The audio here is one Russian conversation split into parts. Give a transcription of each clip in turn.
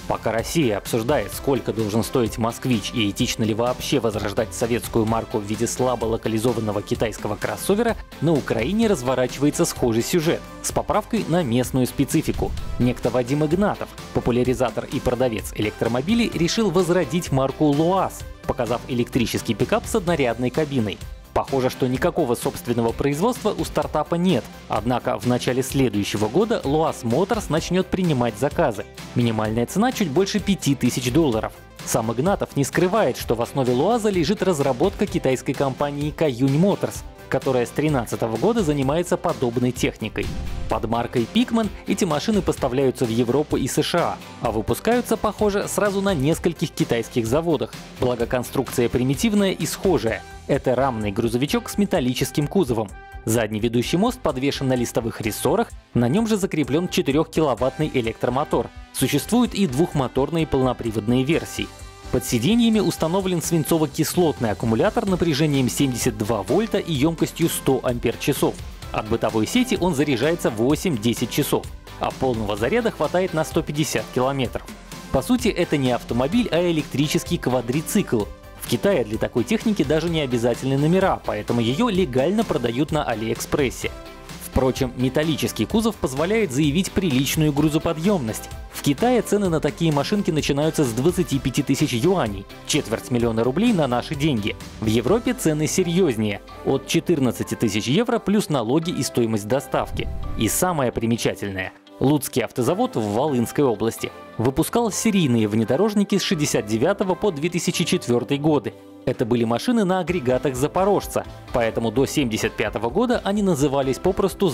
Пока Россия обсуждает, сколько должен стоить «Москвич» и этично ли вообще возрождать советскую марку в виде слабо локализованного китайского кроссовера, на Украине разворачивается схожий сюжет с поправкой на местную специфику. Некто Вадим Игнатов, популяризатор и продавец электромобилей, решил возродить марку «ЛуАЗ», показав электрический пикап с однорядной кабиной. Похоже, что никакого собственного производства у стартапа нет, однако в начале следующего года ЛуАЗ Motors начнет принимать заказы. Минимальная цена чуть больше $5000. Сам Игнатов не скрывает, что в основе ЛуАЗа лежит разработка китайской компании Каюнь Моторс, которая с 2013 года занимается подобной техникой. Под маркой Пикман эти машины поставляются в Европу и США, а выпускаются, похоже, сразу на нескольких китайских заводах, благо конструкция примитивная и схожая. Это рамный грузовичок с металлическим кузовом. Задний ведущий мост подвешен на листовых рессорах, на нем же закреплен 4-киловаттный электромотор. Существуют и двухмоторные полноприводные версии. Под сиденьями установлен свинцово-кислотный аккумулятор напряжением 72 вольта и емкостью 100 ампер-часов. От бытовой сети он заряжается 8-10 часов, а полного заряда хватает на 150 километров. По сути, это не автомобиль, а электрический квадрицикл. В Китае для такой техники даже не обязательны номера, поэтому ее легально продают на Алиэкспрессе. Впрочем, металлический кузов позволяет заявить приличную грузоподъемность. В Китае цены на такие машинки начинаются с 25 тысяч юаней, $250 000 на наши деньги. В Европе цены серьезнее – от 14 тысяч евро плюс налоги и стоимость доставки. И самое примечательное – Луцкий автозавод в Волынской области выпускал серийные внедорожники с 1969 по 2004 годы. Это были машины на агрегатах «Запорожца», поэтому до 1975 года они назывались попросту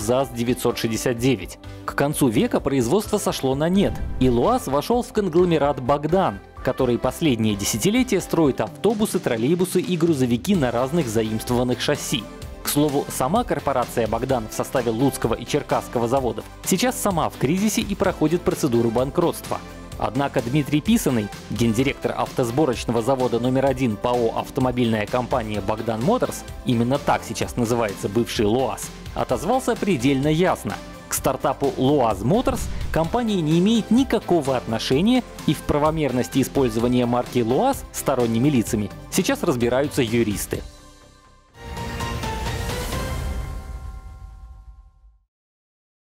ЗАЗ-969. К концу века производство сошло на нет, и ЛуАЗ вошел в конгломерат «Богдан», который последние десятилетия строит автобусы, троллейбусы и грузовики на разных заимствованных шасси. К слову, сама корпорация «Богдан» в составе Луцкого и Черкасского заводов сейчас сама в кризисе и проходит процедуру банкротства. Однако Дмитрий Писаный, гендиректор автосборочного завода номер 1 ПАО «Автомобильная компания Богдан Моторс», именно так сейчас называется бывший ЛуАЗ, отозвался предельно ясно. К стартапу ЛуАЗ Motors компания не имеет никакого отношения, и в правомерности использования марки ЛуАЗ сторонними лицами сейчас разбираются юристы.